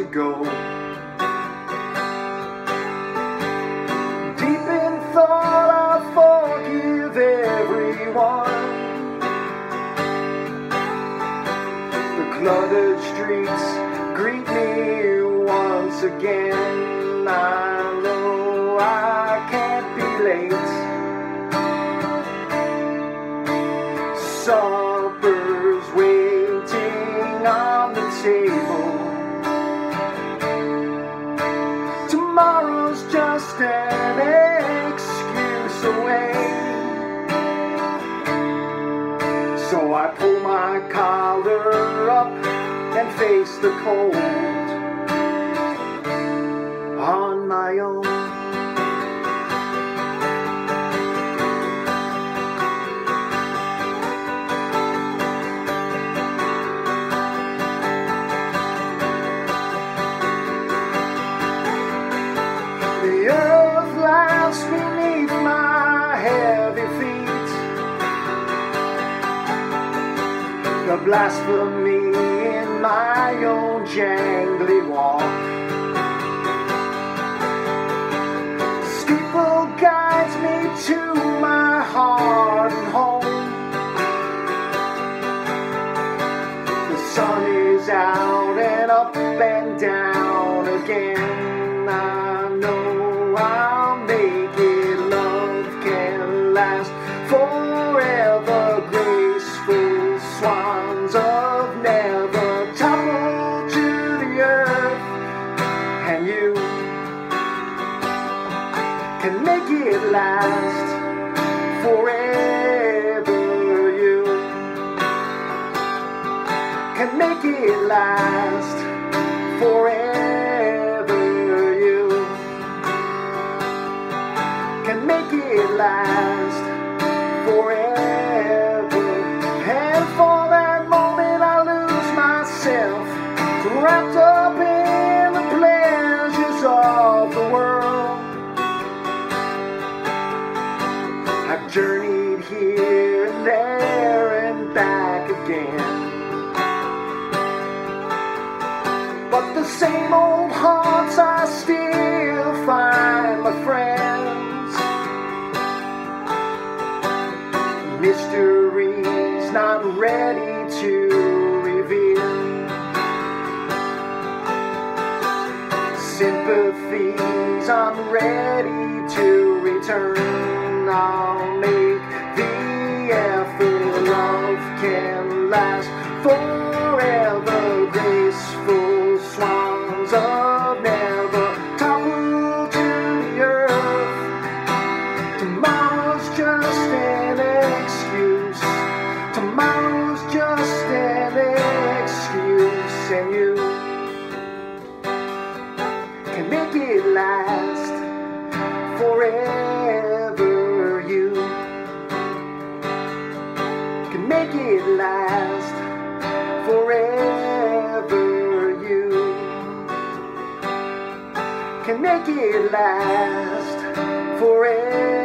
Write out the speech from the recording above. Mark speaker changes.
Speaker 1: go. Deep in thought I forgive everyone. The cluttered streets greet me once again. I know I can't be late. Supper's waiting on the table. Tomorrow's just an excuse away. So I pull my collar up and face the cold on my own. The earth laughs beneath my heavy feet. The blasphemy in my own jangly walk. The steeple guides me to my heart and home. The sun is out and up and down again. I know I'll make it. Love can last forever. Graceful swans of never topple to the earth. And you can make it last forever. You can make it last forever. You can make it last forever. And for that moment I lose myself, wrapped up in the pleasures of the world. I've journeyed here and there and back again, but the same old haunts I still find my friends. Mysteries not ready to reveal. Sympathies I'm ready to return. I'll make the effort. Love can last forever. Graceful swans of never topple to the earth. Tomorrow's just an excuse. Tomorrow's just an excuse. And you can make it last forever. You can make it last forever. You can make it last forever.